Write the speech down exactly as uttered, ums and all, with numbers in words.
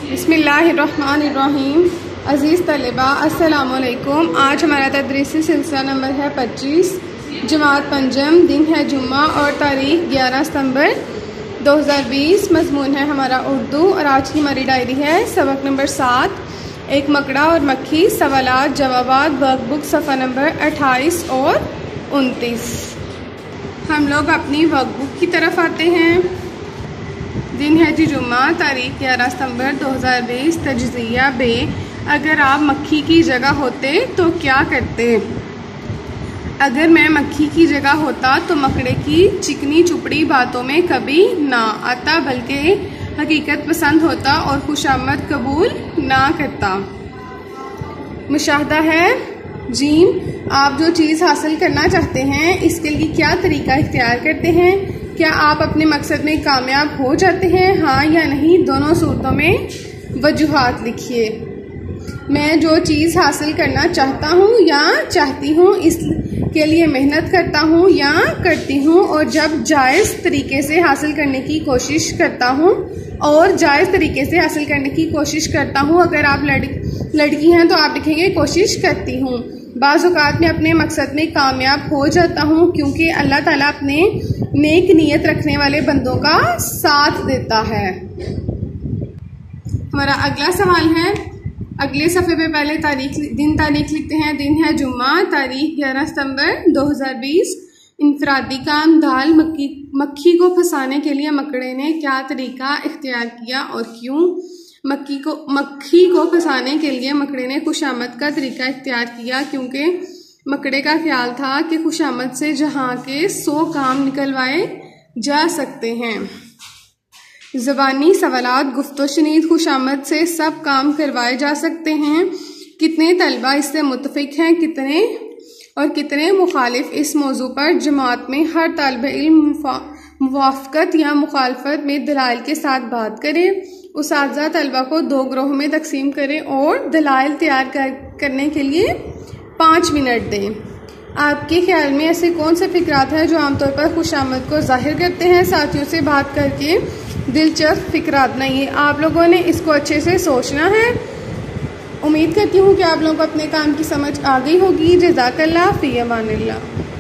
बिस्मिल्लाहिर्रहमानिर्रहीम। अज़ीज़ तलबा अस्सलामु अलैकुम। आज हमारा तदरीसी सिलसिला नंबर है पच्चीस, जमात पंजम, दिन है जुम्मा और तारीख़ ग्यारह सितंबर दो हज़ार बीस। मज़मून है हमारा उर्दू और आज की हमारी डायरी है सबक नंबर सात, एक मकड़ा और मक्खी, सवालात जवाबात, वर्कबुक सफ़ा नंबर अट्ठाईस और उनतीस। हम लोग अपनी वर्कबुक की तरफ आते हैं। दिन है जी जुम्मा, तारीख़ ग्यारह सितंबर दो हज़ार बीस। तजज़िया बे, अगर आप मक्खी की जगह होते तो क्या करते? अगर मैं मक्खी की जगह होता तो मकड़े की चिकनी चुपड़ी बातों में कभी ना आता, बल्कि हकीकत पसंद होता और खुशामद कबूल ना करता। मुशाहदा है जीम, आप जो चीज़ हासिल करना चाहते हैं इसके लिए क्या तरीका इख्तियार करते हैं? क्या आप अपने मकसद में कामयाब हो जाते हैं, हाँ या नहीं? दोनों सूरतों में वजूहात लिखिए। मैं जो चीज़ हासिल करना चाहता हूँ या चाहती हूँ इसके लिए मेहनत करता हूँ या करती हूँ, और जब जायज़ तरीके से हासिल करने की कोशिश करता हूँ और जायज़ तरीके से हासिल करने की कोशिश करता हूँ। अगर आप लड़ लड़की हैं तो आप लिखेंगे कोशिश करती हूँ। बाज़ औक़ात में अपने मकसद में कामयाब हो जाता हूँ, क्योंकि अल्लाह ताला अपने नेक नीयत रखने वाले बंदों का साथ देता है। हमारा अगला सवाल है, अगले सफ़े पे पहले तारीख दिन तारीख लिखते हैं। दिन है जुम्मा, तारीख ग्यारह सितंबर दो हज़ार बीस। इनफरादी काम दाल, मक्खी मक्खी को फंसाने के लिए मकड़े ने क्या तरीका इख्तियार किया और क्यों? मक्खी को मक्खी को फंसाने के लिए मकड़े ने खुशामद का तरीका इख्तियार किया, क्योंकि मकड़े का ख्याल था कि खुशामद से जहाँ के सौ काम निकलवाए जा सकते हैं। ज़बानी सवालात, गुफ्तो शनीद, खुशामद से सब काम करवाए जा सकते हैं। कितने तलबा इससे मुत्तफिक हैं, कितने और कितने मुखालिफ? इस मौजू पर जमात में हर तालिब इल्म मुवाफ़क़त या मुखालफत में दलाइल के साथ बात करें। उस्ताज़ा तलबा को दो ग्रोह में तकसीम करें और दलाइल तैयार कर, करने के लिए पाँच मिनट दें। आपके ख्याल में ऐसे कौन से फ़िक्रात हैं जो आमतौर पर खुशामद को ज़ाहिर करते हैं? साथियों से बात करके दिलचस्प फ़िक्रात नहीं, आप लोगों ने इसको अच्छे से सोचना है। उम्मीद करती हूँ कि आप लोगों को अपने काम की समझ आ गई होगी। जज़ाकल्लाह, फ़ी अमानिल्लाह।